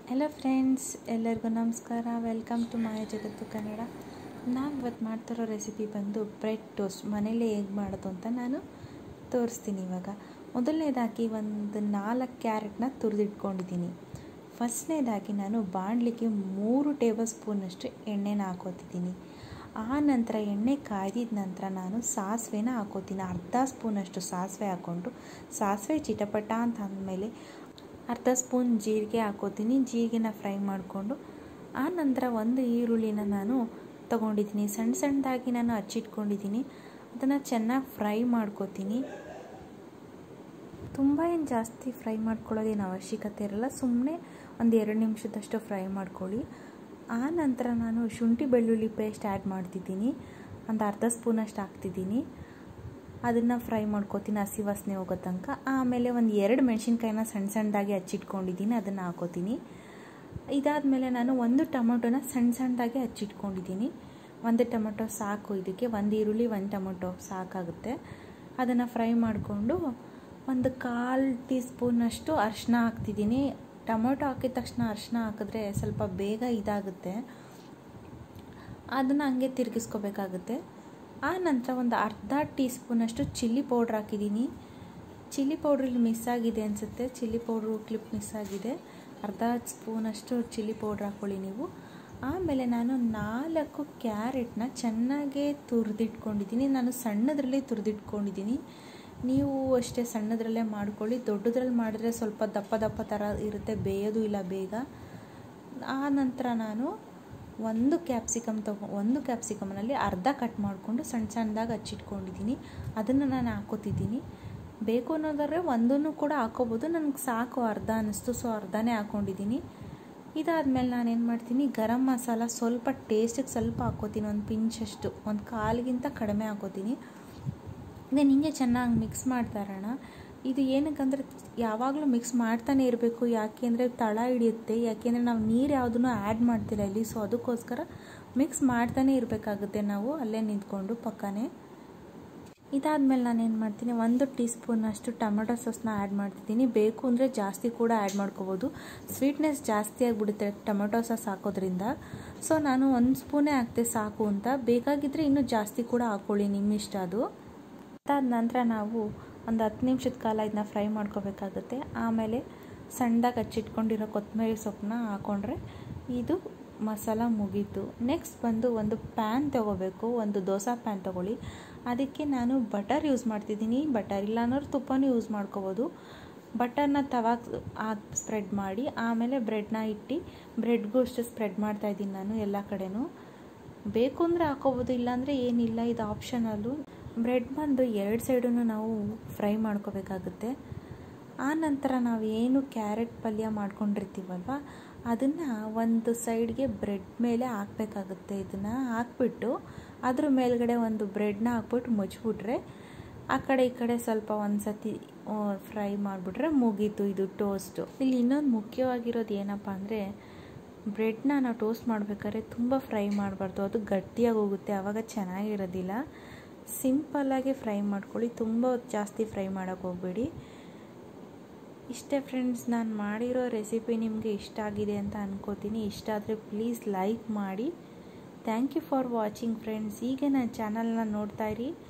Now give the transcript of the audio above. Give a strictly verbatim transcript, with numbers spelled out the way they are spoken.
Hello friends, ಎಲ್ಲರಿಗೂ ನಮಸ್ಕಾರ. Welcome to ಮಾಯ ಜಗತ್ತು ಕನ್ನಡ. ನಾನು ಇವತ್ತು ಮಾಡ್ತಿರೋ ರೆಸಿಪಿ ಬಂದು ಬ್ರೆಡ್ ಟೋಸ್ಟ್. ಮನೇಲಿ ಹೇಗೆ ಮಾಡೋದು ಅಂತ ನಾನು ತೋರಿಸ್ತೀನಿ. ಇವಾಗ ಮೊದಲನೇದಾಗಿ ಒಂದು ನಾಲ್ಕು ಕ್ಯಾರೆಟ್ನ ತುರಿದಿಟ್ಕೊಂಡಿದ್ದೀನಿ. ಫಸ್ಟ್ನೇದಾಗಿ ನಾನು ಬಾಣಲಿಗೆ ಮೂರು ಟೇಬಲ್ ಸ್ಪೂನಷ್ಟು ಎಣ್ಣೆನ ಹಾಕೋತಿದ್ದೀನಿ. ಆ ನಂತರ ಎಣ್ಣೆ ಕಾಯ್ದಿದ ನಂತರ ನಾನು ಸಾಸಿವೆನ ಹಾಕೋತೀನಿ. ಅರ್ಧ ಸ್ಪೂನಷ್ಟು ಸಾಸಿವೆ ಹಾಕ್ಕೊಂಡು ಸಾಸಿವೆ ಚಿಟಪಟ ಅಂತ ಅಂದಮೇಲೆ ಅರ್ಧ ಸ್ಪೂನ್ ಜೀರಿಗೆ ಹಾಕೋತೀನಿ. ಜೀರಿಗೆನ ಫ್ರೈ ಮಾಡಿಕೊಂಡು ಆ ನಂತರ ಒಂದು ಈರುಳ್ಳಿನ ನಾನು ತೊಗೊಂಡಿದ್ದೀನಿ. ಸಣ್ಣ ಸಣ್ಣದಾಗಿ ನಾನು ಹಚ್ಚಿಟ್ಕೊಂಡಿದ್ದೀನಿ. ಅದನ್ನು ಚೆನ್ನಾಗಿ ಫ್ರೈ ಮಾಡ್ಕೋತೀನಿ. ತುಂಬ ಏನು ಜಾಸ್ತಿ ಫ್ರೈ ಮಾಡ್ಕೊಳ್ಳೋದೇನು ಅವಶ್ಯಕತೆ ಇರಲ್ಲ. ಸುಮ್ಮನೆ ಒಂದು ಎರಡು ನಿಮಿಷದಷ್ಟು ಫ್ರೈ ಮಾಡ್ಕೊಳ್ಳಿ. ಆ ನಂತರ ನಾನು ಶುಂಠಿ ಬೆಳ್ಳುಳ್ಳಿ ಪೇಸ್ಟ್ ಆ್ಯಡ್ ಮಾಡ್ತಿದ್ದೀನಿ. ಒಂದು ಅರ್ಧ ಸ್ಪೂನಷ್ಟು ಹಾಕ್ತಿದ್ದೀನಿ. ಅದನ್ನು ಫ್ರೈ ಮಾಡ್ಕೋತೀನಿ ಹಸಿ ವಾಸನೆ ಹೋಗೋ ತನಕ. ಆಮೇಲೆ ಒಂದು ಎರಡು ಮೆಣಸಿನ್ಕಾಯಿನ ಸಣ್ಣ ಸಣ್ಣದಾಗಿ ಹಚ್ಚಿಟ್ಕೊಂಡಿದ್ದೀನಿ, ಅದನ್ನು ಹಾಕೋತೀನಿ. ಇದಾದಮೇಲೆ ನಾನು ಒಂದು ಟೊಮೊಟೊನ ಸಣ್ಣ ಸಣ್ಣದಾಗಿ ಹಚ್ಚಿಟ್ಕೊಂಡಿದ್ದೀನಿ. ಒಂದು ಟೊಮೊಟೊ ಸಾಕು ಇದಕ್ಕೆ. ಒಂದು ಈರುಳ್ಳಿ ಒಂದು ಟೊಮೊಟೊ ಸಾಕಾಗುತ್ತೆ. ಅದನ್ನು ಫ್ರೈ ಮಾಡಿಕೊಂಡು ಒಂದು ಕಾಲು ಟೀ ಸ್ಪೂನಷ್ಟು ಅರಿಶಿನ ಹಾಕ್ತಿದ್ದೀನಿ. ಟೊಮೊಟೊ ಹಾಕಿದ ತಕ್ಷಣ ಅರಿಶಿನ ಹಾಕಿದ್ರೆ ಸ್ವಲ್ಪ ಬೇಗ ಇದಾಗುತ್ತೆ. ಅದನ್ನು ಹಂಗೆ ತಿರುಗಿಸ್ಕೋಬೇಕಾಗುತ್ತೆ. ಆ ನಂತರ ಒಂದು ಅರ್ಧ ಟೀ ಸ್ಪೂನಷ್ಟು ಚಿಲ್ಲಿ ಪೌಡ್ರ್ ಹಾಕಿದ್ದೀನಿ. ಚಿಲ್ಲಿ ಪೌಡ್ರ್ ಇಲ್ಲಿ ಮಿಸ್ ಆಗಿದೆ ಅನಿಸುತ್ತೆ. ಚಿಲ್ಲಿ ಪೌಡ್ರು ಕ್ಲಿಪ್ ಮಿಸ್ ಆಗಿದೆ. ಅರ್ಧ ಸ್ಪೂನಷ್ಟು ಚಿಲ್ಲಿ ಪೌಡ್ರ್ ಹಾಕ್ಕೊಳ್ಳಿ ನೀವು. ಆಮೇಲೆ ನಾನು ನಾಲ್ಕು ಕ್ಯಾರೆಟ್ನ ಚೆನ್ನಾಗೇ ತುರಿದಿಟ್ಕೊಂಡಿದ್ದೀನಿ. ನಾನು ಸಣ್ಣದರಲ್ಲೇ ತುರಿದಿಟ್ಕೊಂಡಿದ್ದೀನಿ. ನೀವು ಅಷ್ಟೇ ಸಣ್ಣದರಲ್ಲೇ ಮಾಡ್ಕೊಳ್ಳಿ. ದೊಡ್ಡದ್ರಲ್ಲಿ ಮಾಡಿದ್ರೆ ಸ್ವಲ್ಪ ದಪ್ಪ ದಪ್ಪ ಥರ ಇರುತ್ತೆ, ಬೇಯೋದು ಇಲ್ಲ ಬೇಗ. ಆ ನಂತರ ನಾನು ಒಂದು ಕ್ಯಾಪ್ಸಿಕಮ್ ತಗೊ ಒಂದು ಕ್ಯಾಪ್ಸಿಕಮ್ನಲ್ಲಿ ಅರ್ಧ ಕಟ್ ಮಾಡಿಕೊಂಡು ಸಣ್ಣ ಸಣ್ಣದಾಗಿ ಹಚ್ಚಿಟ್ಕೊಂಡಿದ್ದೀನಿ. ಅದನ್ನು ನಾನು ಹಾಕೋತಿದ್ದೀನಿ. ಬೇಕು ಅನ್ನೋದಾದ್ರೆ ಒಂದನ್ನು ಕೂಡ ಹಾಕೋಬೋದು. ನನಗೆ ಸಾಕು ಅರ್ಧ ಅನ್ನಿಸ್ತು, ಸೊ ಅರ್ಧನೇ ಹಾಕ್ಕೊಂಡಿದ್ದೀನಿ. ಇದಾದಮೇಲೆ ನಾನೇನು ಮಾಡ್ತೀನಿ, ಗರಂ ಮಸಾಲ ಸ್ವಲ್ಪ ಟೇಸ್ಟಿಗೆ ಸ್ವಲ್ಪ ಹಾಕೋತೀನಿ. ಒಂದು ಪಿಂಚಷ್ಟು, ಒಂದು ಕಾಲಿಗಿಂತ ಕಡಿಮೆ ಹಾಕೋತೀನಿ. ದೆನ್ ಹಿಂಗೆ ಚೆನ್ನಾಗಿ ಮಿಕ್ಸ್ ಮಾಡ್ತಾ ಇರೋಣ. ಇದು ಏನಕ್ಕಂದರೆ ಯಾವಾಗಲೂ ಮಿಕ್ಸ್ ಮಾಡ್ತಾನೆ ಇರಬೇಕು. ಯಾಕೆಂದರೆ ತಳ ಹಿಡಿಯುತ್ತೆ. ಯಾಕೆಂದರೆ ನಾವು ನೀರು ಯಾವುದನ್ನು ಆ್ಯಡ್ ಮಾಡ್ತಿಲ್ಲ ಇಲ್ಲಿ. ಸೊ ಅದಕ್ಕೋಸ್ಕರ ಮಿಕ್ಸ್ ಮಾಡ್ತಾನೆ ಇರಬೇಕಾಗುತ್ತೆ ನಾವು ಅಲ್ಲೇ ನಿಂತ್ಕೊಂಡು ಪಕ್ಕನೇ. ಇದಾದಮೇಲೆ ನಾನೇನು ಮಾಡ್ತೀನಿ, ಒಂದು ಟೀ ಸ್ಪೂನಷ್ಟು ಟೊಮೆಟೊ ಸಾಸ್ನ ಆ್ಯಡ್ ಮಾಡ್ತಿದ್ದೀನಿ. ಬೇಕು ಅಂದರೆ ಜಾಸ್ತಿ ಕೂಡ ಆ್ಯಡ್ ಮಾಡ್ಕೋಬೋದು. ಸ್ವೀಟ್ನೆಸ್ ಜಾಸ್ತಿ ಆಗಿಬಿಡುತ್ತೆ ಟೊಮೆಟೊ ಸಾಸ್ ಹಾಕೋದ್ರಿಂದ. ಸೊ ನಾನು ಒಂದು ಸ್ಪೂನೇ ಹಾಕ್ತೆ ಸಾಕು ಅಂತ. ಬೇಕಾಗಿದ್ದರೆ ಇನ್ನೂ ಜಾಸ್ತಿ ಕೂಡ ಹಾಕ್ಕೊಳ್ಳಿ, ನಿಮ್ಮ ಇಷ್ಟ ಅದು. ಅದಾದ ನಂತರ ನಾವು ಒಂದು ಹತ್ತು ನಿಮಿಷದ ಕಾಲ ಇದನ್ನ ಫ್ರೈ ಮಾಡ್ಕೋಬೇಕಾಗುತ್ತೆ. ಆಮೇಲೆ ಸಣ್ಣದಾಗಿ ಹಚ್ಚಿಟ್ಕೊಂಡಿರೋ ಕೊತ್ತಂಬರಿ ಸೊಪ್ಪನ್ನ ಹಾಕ್ಕೊಂಡ್ರೆ ಇದು ಮಸಾಲ ಮುಗೀತು. ನೆಕ್ಸ್ಟ್ ಬಂದು ಒಂದು ಪ್ಯಾನ್ ತೊಗೋಬೇಕು. ಒಂದು ದೋಸೆ ಪ್ಯಾನ್ ತೊಗೊಳ್ಳಿ. ಅದಕ್ಕೆ ನಾನು ಬಟರ್ ಯೂಸ್ ಮಾಡ್ತಿದ್ದೀನಿ. ಬಟರ್ ಇಲ್ಲ ಅನ್ನೋರು ತುಪ್ಪನೂ ಯೂಸ್ ಮಾಡ್ಕೋಬೋದು. ಬಟರ್ನ ತವಾಗ ಹಾಕಿ ಸ್ಪ್ರೆಡ್ ಮಾಡಿ ಆಮೇಲೆ ಬ್ರೆಡ್ನ ಇಟ್ಟು ಬ್ರೆಡ್ಗೂ ಅಷ್ಟು ಸ್ಪ್ರೆಡ್ ಮಾಡ್ತಾಯಿದ್ದೀನಿ ನಾನು ಎಲ್ಲ ಕಡೆನೂ. ಬೇಕು ಅಂದರೆ ಹಾಕೋಬೋದು, ಇಲ್ಲಾಂದರೆ ಏನಿಲ್ಲ, ಇದು ಆಪ್ಷನಲ್ಲು. ಬ್ರೆಡ್ ಬಂದು ಎರಡು ಸೈಡೂ ನಾವು ಫ್ರೈ ಮಾಡ್ಕೋಬೇಕಾಗುತ್ತೆ. ಆ ನಂತರ ನಾವು ಏನು ಕ್ಯಾರೆಟ್ ಪಲ್ಯ ಮಾಡ್ಕೊಂಡಿರ್ತೀವಲ್ವ, ಅದನ್ನು ಒಂದು ಸೈಡ್ಗೆ ಬ್ರೆಡ್ ಮೇಲೆ ಹಾಕಬೇಕಾಗುತ್ತೆ. ಇದನ್ನು ಹಾಕ್ಬಿಟ್ಟು ಅದ್ರ ಮೇಲ್ಗಡೆ ಒಂದು ಬ್ರೆಡ್ನ ಹಾಕ್ಬಿಟ್ಟು ಮುಚ್ಚಿಬಿಟ್ರೆ ಆ ಕಡೆ ಈ ಕಡೆ ಸ್ವಲ್ಪ ಒಂದು ಸತಿ ಫ್ರೈ ಮಾಡಿಬಿಟ್ರೆ ಮುಗೀತು ಇದು ಟೋಸ್ಟು. ಇಲ್ಲಿ ಇನ್ನೊಂದು ಮುಖ್ಯವಾಗಿರೋದು ಏನಪ್ಪ ಅಂದರೆ, ಬ್ರೆಡ್ನ ನಾವು ಟೋಸ್ಟ್ ಮಾಡಬೇಕಾದ್ರೆ ತುಂಬ ಫ್ರೈ ಮಾಡಬಾರ್ದು. ಅದು ಗಟ್ಟಿಯಾಗಿ ಹೋಗುತ್ತೆ, ಆವಾಗ ಚೆನ್ನಾಗಿರೋದಿಲ್ಲ. ಸಿಂಪಲ್ಲಾಗಿ ಫ್ರೈ ಮಾಡ್ಕೊಳ್ಳಿ, ತುಂಬ ಜಾಸ್ತಿ ಫ್ರೈ ಮಾಡೋಕ್ಕೆ ಹೋಗಬೇಡಿ. ಇಷ್ಟೇ ಫ್ರೆಂಡ್ಸ್, ನಾನು ಮಾಡಿರೋ ರೆಸಿಪಿ ನಿಮಗೆ ಇಷ್ಟ ಆಗಿದೆ ಅಂತ ಅನ್ಕೋತೀನಿ. ಇಷ್ಟ ಆದರೆ ಪ್ಲೀಸ್ ಲೈಕ್ ಮಾಡಿ. Thank you for watching friends. ಈಗ ನನ್ನ ಚಾನಲ್ನ ನೋಡ್ತಾ ಇರಿ.